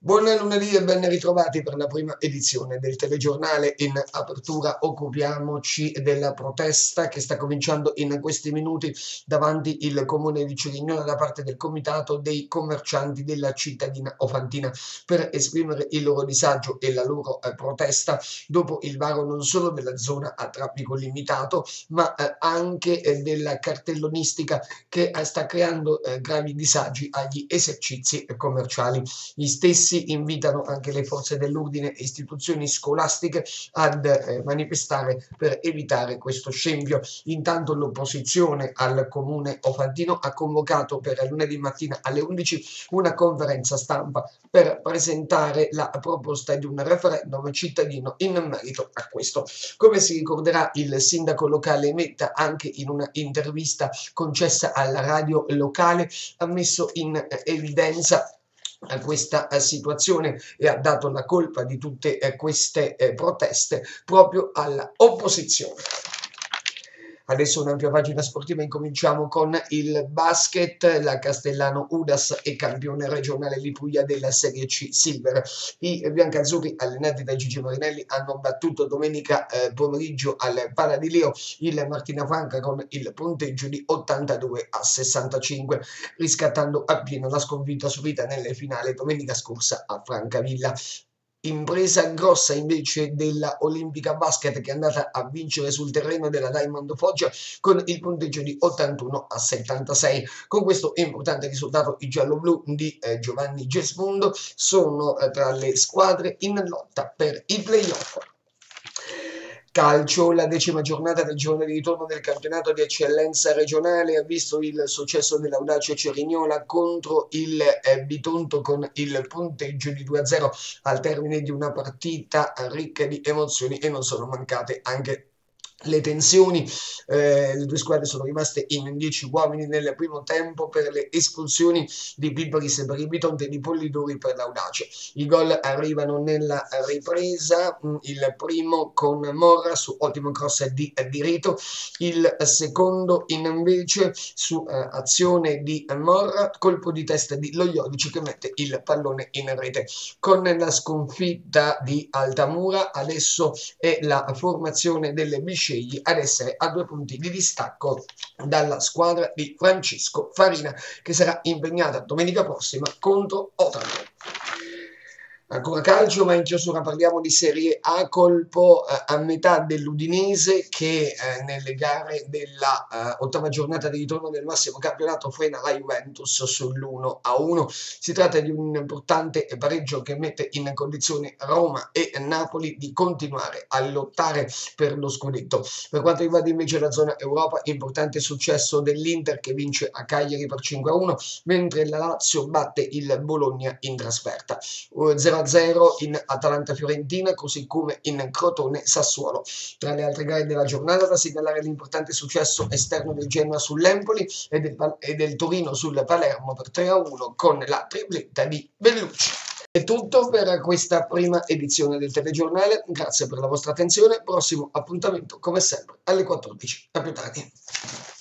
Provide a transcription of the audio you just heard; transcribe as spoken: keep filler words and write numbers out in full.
Buon lunedì e ben ritrovati per la prima edizione del telegiornale. In apertura occupiamoci della protesta che sta cominciando in questi minuti davanti il comune di Cerignola da parte del comitato dei commercianti della cittadina ofantina per esprimere il loro disagio e la loro eh, protesta dopo il varo non solo della zona a traffico limitato ma eh, anche eh, della cartellonistica che eh, sta creando eh, gravi disagi agli esercizi commerciali. Gli stessi invitano anche le forze dell'ordine e istituzioni scolastiche ad eh, manifestare per evitare questo scempio. Intanto l'opposizione al comune ofantino ha convocato per lunedì mattina alle undici una conferenza stampa per presentare la proposta di un referendum cittadino in merito a questo. Come si ricorderà, il sindaco locale Metta, anche in una intervista concessa alla radio locale, ha messo in evidenza a questa eh, situazione e ha dato la colpa di tutte eh, queste eh, proteste proprio all'opposizione. Adesso un'ampia pagina sportiva, incominciamo con il basket. La Castellano Udas è campione regionale di Puglia della Serie C Silver. I biancazzurri allenati da Gigi Marinelli hanno battuto domenica eh, pomeriggio al Pala di Leo il Martina Franca con il punteggio di ottantadue a sessantacinque, riscattando appieno la sconfitta subita nelle finali domenica scorsa a Francavilla. Impresa grossa invece della Olimpica Basket, che è andata a vincere sul terreno della Diamond Foggia con il punteggio di ottantuno a settantasei. Con questo importante risultato i gialloblu di eh, Giovanni Gesmundo sono eh, tra le squadre in lotta per i playoff. Calcio, la decima giornata del giorno di ritorno del campionato di eccellenza regionale ha visto il successo dell'Audace Cerignola contro il eh, Bitonto con il punteggio di due a zero al termine di una partita ricca di emozioni, e non sono mancate anche le tensioni. Eh, le due squadre sono rimaste in dieci uomini nel primo tempo per le espulsioni di Piparis per il Bitonto e di Pollidori per l'Audace. I gol arrivano nella ripresa, il primo con Morra su ottimo cross di Dirito, il secondo invece su eh, azione di Morra, colpo di testa di Loiodici che mette il pallone in rete. Con la sconfitta di Altamura adesso è la formazione delle Bisceglie ad essere a due punti di distacco dalla squadra di Francesco Farina, che sarà impegnata domenica prossima contro Otranto. Ancora calcio, ma in chiusura parliamo di Serie A. Colpo eh, a metà dell'Udinese che eh, nelle gare della eh, ottava giornata di ritorno del massimo campionato frena la Juventus sull'uno a uno. Si tratta di un importante pareggio che mette in condizione Roma e Napoli di continuare a lottare per lo scudetto. Per quanto riguarda invece la zona Europa, importante successo dell'Inter che vince a Cagliari per cinque a uno, mentre la Lazio batte il Bologna in trasferta. zero a zero in Atalanta-Fiorentina, così come in Crotone-Sassuolo. Tra le altre gare della giornata da segnalare l'importante successo esterno del Genoa sull'Empoli e del, e del Torino sul Palermo per tre a uno con la tripletta di Bellucci. È tutto per questa prima edizione del telegiornale, grazie per la vostra attenzione, prossimo appuntamento come sempre alle quattordici. A più tardi.